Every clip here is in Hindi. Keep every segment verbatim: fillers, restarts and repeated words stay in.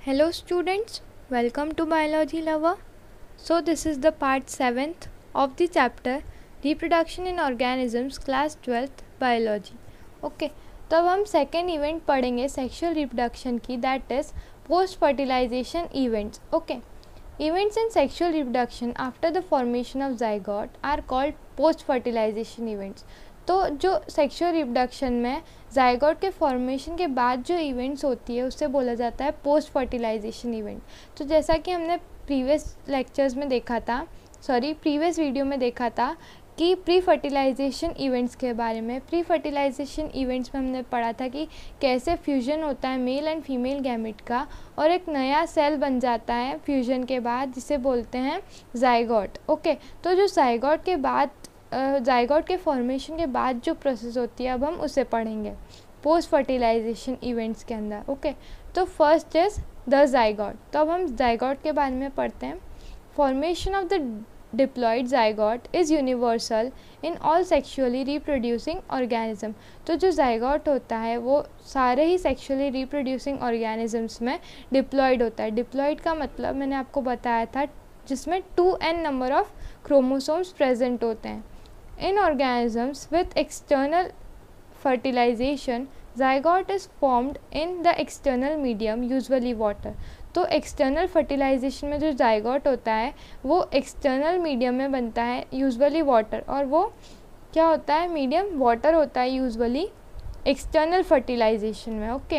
Hello students, welcome to Biology Lover. So this is the part seventh of the chapter Reproduction in Organisms class twelfth Biology. Okay, तो अब हम second event पढ़ेंगे sexual reproduction की, that is post fertilization events. Okay, events in sexual reproduction after the formation of zygote are called post fertilization events. तो जो सेक्सुअल रिप्रोडक्शन में जाइगोट के फॉर्मेशन के बाद जो इवेंट्स होती है उससे बोला जाता है पोस्ट फर्टिलाइजेशन इवेंट. तो जैसा कि हमने प्रीवियस लेक्चर्स में देखा था, सॉरी प्रीवियस वीडियो में देखा था कि प्री फर्टिलाइजेशन इवेंट्स के बारे में. प्री फर्टिलाइजेशन इवेंट्स में हमने पढ़ा था कि कैसे फ्यूजन होता है मेल एंड फीमेल गैमेट का और एक नया सेल बन जाता है फ्यूजन के बाद, जिसे बोलते हैं जाइगोट. ओके, तो जो जाइगोट के बाद जाइगोट के फॉर्मेशन के बाद जो प्रोसेस होती है अब हम उसे पढ़ेंगे पोस्ट फर्टिलाइजेशन इवेंट्स के अंदर. ओके, तो फर्स्ट इज द जाइगोट. तो अब हम जाइगोट के बारे में पढ़ते हैं. Formation of the diploid zygote is universal in all sexually reproducing organism. तो जो जाइगोट होता है वो सारे ही सेक्सुअली रिप्रोड्यूसिंग ऑर्गेनिजम्स में डिप्लॉयड होता है. डिप्लॉयड का मतलब मैंने आपको बताया था जिसमें two N number of chromosomes present होते हैं. In organisms with external fertilization, zygote is formed in the external medium, usually water. तो external fertilization में जो zygote होता है वो external medium में बनता है, usually water. और वो क्या होता है, medium water होता है usually external fertilization में. Okay,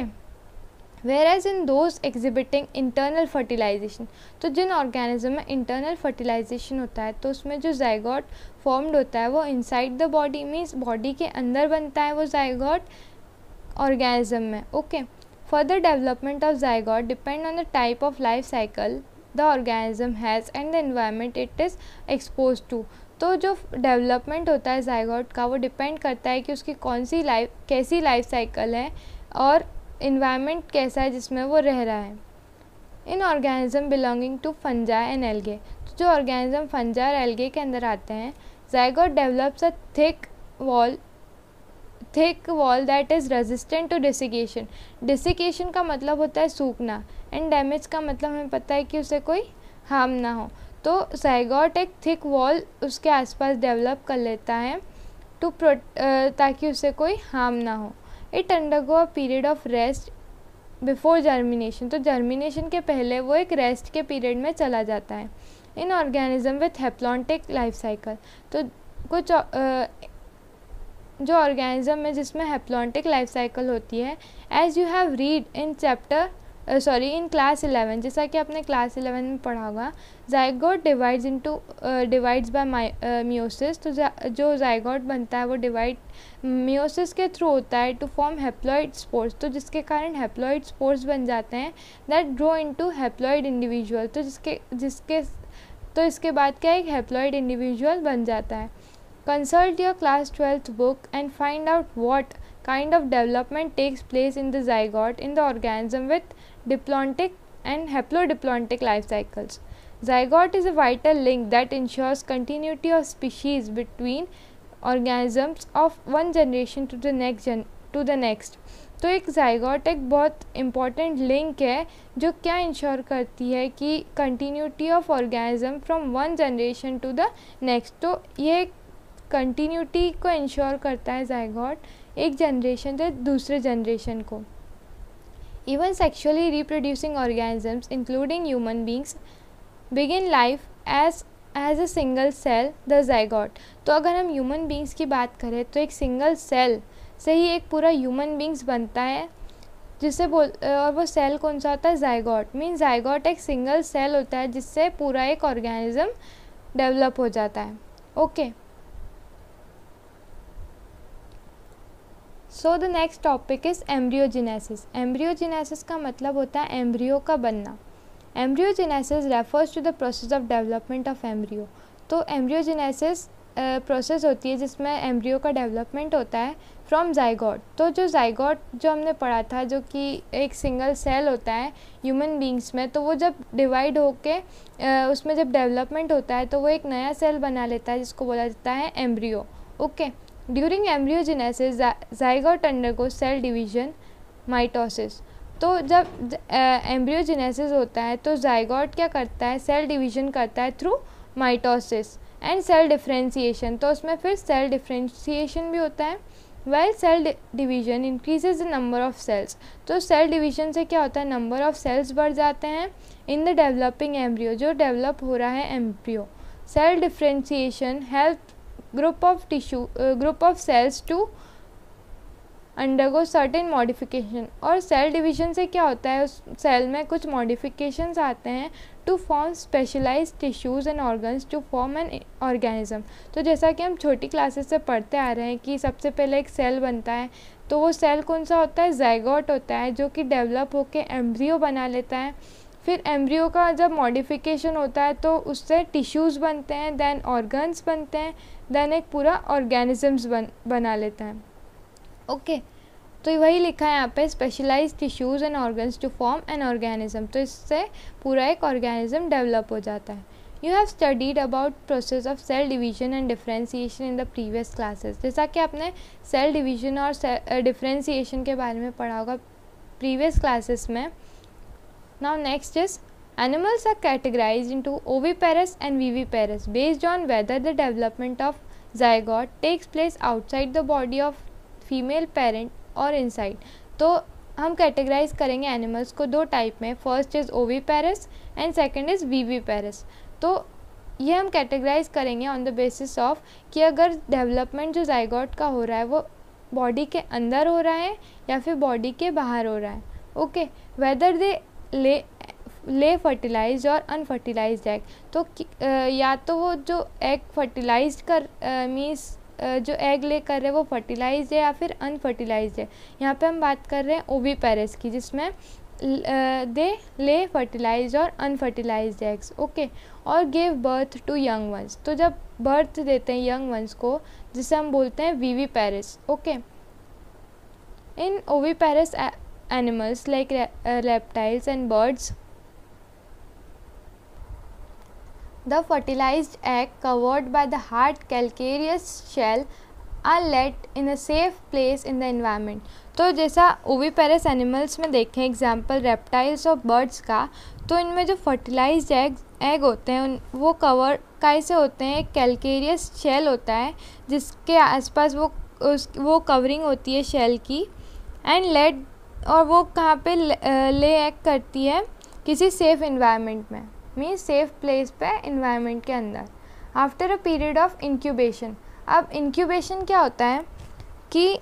whereas in those exhibiting internal fertilization, तो जिन ऑर्गेनिज्म में इंटरनल फर्टिलाइजेशन होता है तो उसमें जो जाइगोट फॉर्म्ड होता है वो inside the body, means body के अंदर बनता है वो जाइगोट ऑर्गेनिज्म में. Okay, further development of zygote depend on the type of life cycle the organism has and the environment it is expose to. तो जो डेवलपमेंट होता है जाइगोट का वो डिपेंड करता है कि उसकी कौन सी लाइफ कैसी लाइफ साइकिल है और इन्वायरमेंट कैसा है जिसमें वो रह रहा है. In organism belonging to fungi and algae, तो जो ऑर्गेनिज्म फंजा और एल्गे के अंदर आते हैं, zygote develops a thick wall thick wall that is resistant to desiccation. Desiccation का मतलब होता है सूखना एंड डैमेज का मतलब हमें पता है कि उसे कोई हार्म ना हो. तो जाइगोट एक थिक वॉल उसके आसपास डेवलप कर लेता है टू प्रो ताकि उसे कोई हार्म ना हो. It undergo a period of rest before germination, तो जर्मिनेशन के पहले वो एक रेस्ट के पीरियड में चला जाता है. In organism with haplontic life cycle, तो कुछ जो ऑर्गेनिज्म में जिसमें हैप्लॉन्टिक लाइफ साइकिल होती है, as you have read in chapter sorry in class eleven, जैसा कि आपने क्लास इलेवन में पढ़ा होगा, zygote divides into divides by meiosis. तो जो जाइगोट बनता है वो डिवाइड मियोसिस के थ्रू होता है टू फॉर्म हैप्लॉइड स्पोर्स, तो जिसके कारण हैप्लॉइड स्पोर्स बन जाते हैं that grow into haploid individual. तो जिसके जिसके तो इसके बाद क्या एक हैप्लॉइड इंडिविजुअल बन जाता है. Consult your class twelfth book and find out what kind of development takes place in the zygote in the organism with diplontic and haplodiplontic life cycles. Zygote is a vital link that ensures continuity of species between organisms of one generation to the next gen to the next. तो एक zygote एक बहुत important link है जो क्या इंश्योर करती है कि continuity of organism from one generation to the next. तो ये कंटिन्यूटी को इंश्योर करता है जाइगोट एक जनरेशन से दूसरे जनरेशन को. Even sexually reproducing organisms including human beings begin life as as a single cell the zygote. तो अगर हम ह्यूमन बींग्स की बात करें तो एक सिंगल सेल से ही एक पूरा ह्यूमन बींग्स बनता है, जिससे बोल और वो सेल कौन सा होता है, जाइगोट. मीन जाइगोट एक सिंगल सेल होता है जिससे पूरा एक ऑर्गेनिज्म डेवलप हो जाता है. Okay, so the next topic is embryogenesis. Embryogenesis का मतलब होता है एम्ब्रियो का बनना. Embryogenesis refers to the process of development of embryo. तो एम्ब्रियोजेनेसिस प्रोसेस होती है जिसमें एम्ब्रियो का डेवलपमेंट होता है फ्रॉम जाइगोट. तो जो जाइगोट जो हमने पढ़ा था जो कि एक सिंगल सेल होता है ह्यूमन बींग्स में, तो वो जब डिवाइड होके उसमें जब डेवलपमेंट होता है तो वो एक नया सेल बना लेता है जिसको बोला जाता है embryo. Okay, during embryogenesis zygote undergoes cell division, mitosis. तो जब एम्ब्रियोजेनेसिस होता है तो जाइगोट क्या करता है, सेल डिवीजन करता है through mitosis and cell differentiation. तो उसमें फिर सेल डिफरेंशिएशन भी होता है। Well cell division increases the number of cells. तो सेल डिवीजन से क्या होता है, नंबर ऑफ सेल्स बढ़ जाते हैं इन द डेवलपिंग एम्ब्रियो, जो डेवलप हो रहा है embryo. Cell differentiation help group of tissue group of cells to undergo certain modification. और सेल डिवीजन से क्या होता है, उस सेल में कुछ मॉडिफिकेशंस आते हैं to form specialize tissues and organs to form an organism. तो जैसा कि हम छोटी क्लासेस से पढ़ते आ रहे हैं कि सबसे पहले एक सेल बनता है, तो वो सेल कौन सा होता है, जाइगोट होता है, जो कि डेवलप होकर एम्ब्रियो बना लेता है। फिर एम्ब्रियो का जब मॉडिफिकेशन होता है तो उससे टिश्यूज़ बनते हैं, देन ऑर्गन्स बनते हैं, देन एक पूरा ऑर्गेनिजम्स बन बना लेता है। Okay okay. तो वही लिखा है यहाँ पे, specialize tissues and organs to form an organism. तो इससे पूरा एक ऑर्गेनिज्म डेवलप हो जाता है। You have studied about process of cell division and differentiation in the previous classes. जैसा कि आपने सेल डिवीजन और डिफरेंशिएशन के बारे में पढ़ा होगा प्रीवियस क्लासेस में। Now next is animals are categorized into oviparous and viviparous based on whether the development of zygote takes place outside the body of female parent और इनसाइड। तो हम कैटेगराइज करेंगे एनिमल्स को दो टाइप में, first is oviparous and second is viviparous. तो ये हम कैटेगराइज करेंगे ऑन द बेसिस ऑफ कि अगर डेवलपमेंट जो जाइगोट का हो रहा है वो बॉडी के अंदर हो रहा है या फिर बॉडी के बाहर हो रहा है। ओके, वेदर दे ले ले फर्टिलाइज और अनफर्टिलाइज्ड एग। तो uh, या तो वो जो एग फर्टिलाइज कर मीन्स uh, जो एग ले कर रहे हैं वो फर्टिलाइज्ड है या फिर अनफर्टिलाइज्ड है। यहाँ पे हम बात कर रहे हैं ओविपेरस की, जिसमें दे ले फर्टिलाइज्ड और अनफर्टिलाइज्ड एग्स। ओके, और give birth to young ones. तो जब बर्थ देते हैं यंग वंस को, जिसे हम बोलते हैं viviparous. Okay, in oviparous animals like reptiles and birds, the fertilized egg covered by the hard calcareous shell are let in a safe place in the environment. तो जैसा ओविपेरस एनिमल्स में देखें एग्जाम्पल रेप्टाइल्स और बर्ड्स का, तो इनमें जो फर्टिलाइज्ड एग एग होते हैं वो कवर कैसे होते हैं, कैलकेरियस शेल होता है जिसके आसपास वो उस वो कवरिंग होती है शेल की, एंड लेट, और वो कहाँ पे ले एग करती है, किसी सेफ इन्वायरमेंट में, मीन्स सेफ प्लेस पे इन्वायरमेंट के अंदर। After a period of incubation. अब इंक्यूबेशन क्या होता है कि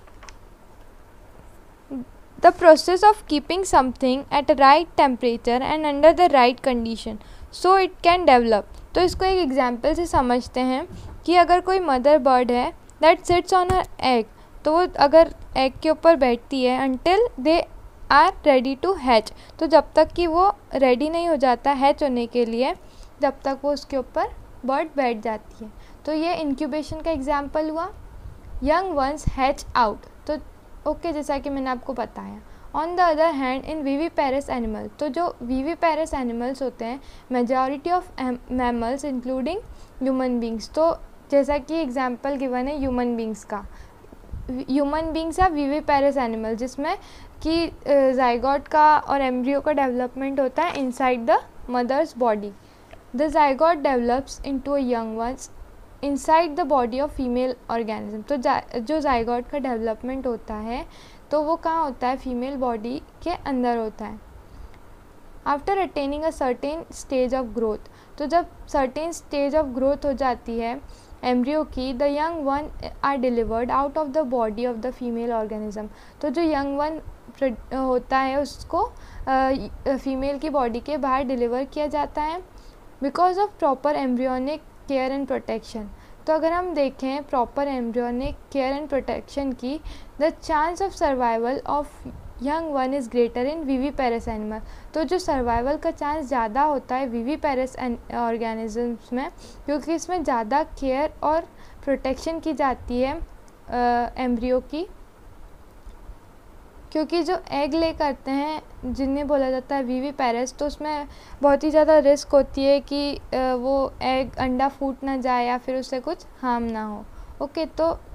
the process of keeping something at a right temperature and under the right condition so it can develop. तो इसको एक एग्जांपल से समझते हैं कि अगर कोई मदर बर्ड है that sits on her egg, तो वो अगर एग के ऊपर बैठती है until they are ready to hatch. तो जब तक कि वो रेडी नहीं हो जाता हैच होने के लिए, जब तक वो उसके ऊपर बर्ड बैठ जाती है। तो ये इंक्यूबेशन का एग्जाम्पल हुआ। Young ones hatch out. तो ओके okay, जैसा कि मैंने आपको बताया। On the other hand in viviparous animal, तो जो विविपेरस एनिमल्स होते हैं majority of mammals including human beings. तो जैसा कि एग्जाम्पल गिवन है ह्यूमन बींग्स का, human beings are viviparous animal जिसमें कि जाइगोट का और एम्ब्रियो का डेवलपमेंट होता है inside the mother's body. The zygote develops into a young ones inside the body of female organism. तो जो जाइगोट का डेवलपमेंट होता है तो वो कहाँ होता है, फीमेल बॉडी के अंदर होता है। After attaining a certain stage of growth, तो जब सर्टेन स्टेज ऑफ ग्रोथ हो जाती है एम्ब्रियो की, the young one are delivered out of the body of the female organism. तो जो यंग वन होता है उसको फीमेल की बॉडी के बाहर डिलीवर किया जाता है because of proper embryonic care and protection. तो अगर हम देखें proper embryonic care and protection की, the chance of survival of young one is greater in viviparous animal. तो जो सर्वाइवल का चांस ज़्यादा होता है विविपेरस ऑर्गेनिजम्स में, क्योंकि इसमें ज़्यादा केयर और प्रोटेक्शन की जाती है एम्ब्रियो की। क्योंकि जो एग ले करते हैं जिन्हें बोला जाता है विविपेरस, तो उसमें बहुत ही ज़्यादा रिस्क होती है कि वो एग अंडा फूट ना जाए या फिर उससे कुछ हार्म ना हो। ओके, तो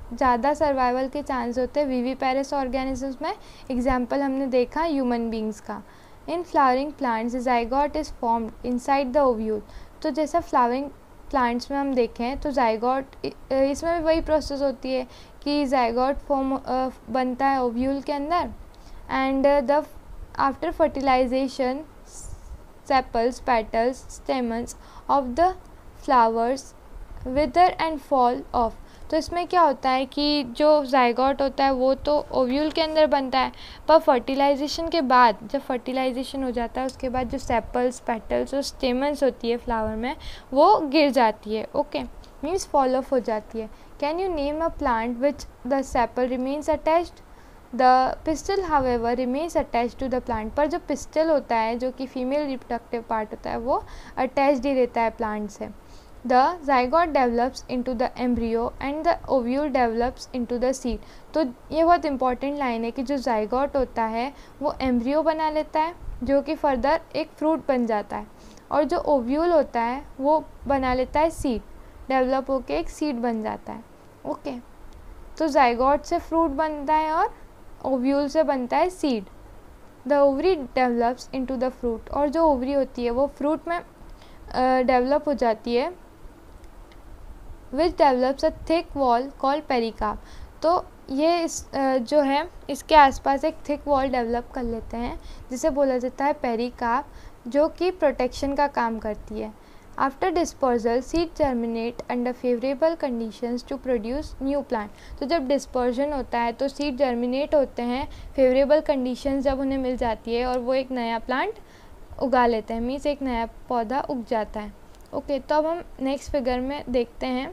ज़्यादा सर्वाइवल के चांस होते हैं विविपेरस ऑर्गेनिजम्स में। एग्जाम्पल हमने देखा ह्यूमन बींग्स का। In flowering plants zygote is formed inside the ovule. तो जैसा फ्लावरिंग प्लांट्स में हम देखें तो जाइगोट, इसमें भी वही प्रोसेस होती है कि जाइगोट फॉर्म बनता है ओव्यूल के अंदर, and the after fertilization sepals, petals, stamens of the flowers wither and fall off. तो इसमें क्या होता है कि जो जाइगोट होता है वो तो ओव्यूल के अंदर बनता है, पर फर्टिलाइजेशन के बाद, जब फर्टिलाइजेशन हो जाता है उसके बाद जो सेपल्स, पेटल्स और स्टेमन्स होती है फ्लावर में वो गिर जाती है। ओके, मीन्स फॉल ऑफ हो जाती है। Can you name a plant which the sepal remains attached? The pistil however remains attach to the plant. पर जो पिस्टल होता है जो कि फीमेल रिप्रोडक्टिव पार्ट होता है वो अटैच्ड ही रहता है प्लांट से। The zygote develops into the embryo and the ovule develops into the seed. तो ये बहुत इंपॉर्टेंट लाइन है कि जो जाइगोट होता है वो एम्ब्रियो बना लेता है जो कि फर्दर एक फ्रूट बन जाता है, और जो ओव्यूल होता है वो बना लेता है सीड, डेवलप होके एक सीड बन जाता है। ओके, तो जाइगोट से फ्रूट बनता है और ओव्यूल से बनता है seed. The ovary develops into the fruit, और जो ओवरी होती है वो फ्रूट में डेवलप uh, हो जाती है, which develops a thick wall called pericarp. तो ये इस uh, जो है इसके आसपास एक थिक वॉल डेवलप कर लेते हैं जिसे बोला जाता है पेरिकार्प, जो कि प्रोटेक्शन का काम करती है। After dispersal seed germinate under favourable conditions to produce new plant. तो जब डिस्पर्जन होता है तो सीड जर्मिनेट होते हैं, फेवरेबल कंडीशंस जब उन्हें मिल जाती है और वो एक नया प्लांट उगा लेते हैं, मीन्स एक नया पौधा उग जाता है। ओके, तो अब हम नेक्स्ट फिगर में देखते हैं।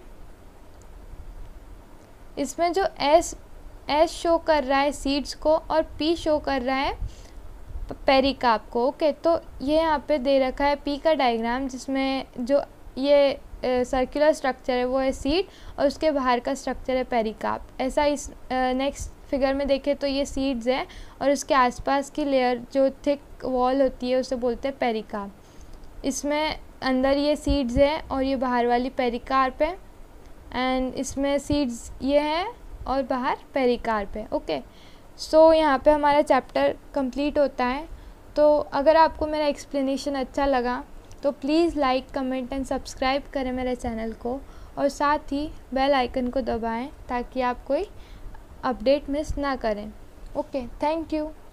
इसमें जो एस एस शो कर रहा है सीड्स को और पी शो कर रहा है पेरिकार्प को। ओके, तो ये यहाँ पे दे रखा है पी का डायग्राम, जिसमें जो ये सर्कुलर स्ट्रक्चर है वो है सीड और उसके बाहर का स्ट्रक्चर है पेरिकार्प। ऐसा इस नेक्स्ट फिगर में देखें तो ये सीड्स है और उसके आसपास की लेयर जो थिक वॉल होती है उसे बोलते हैं पेरिकार्प। इसमें अंदर ये सीड्स है और ये बाहर वाली पेरिकार्प है, एंड इसमें सीड्स ये है और बाहर पेरिकार्प है। ओके, सो so, यहाँ पे हमारा चैप्टर कंप्लीट होता है। तो अगर आपको मेरा एक्सप्लेनेशन अच्छा लगा तो please like, comment and subscribe करें मेरे चैनल को, और साथ ही बेल आइकन को दबाएं ताकि आप कोई अपडेट मिस ना करें। Okay, thank you.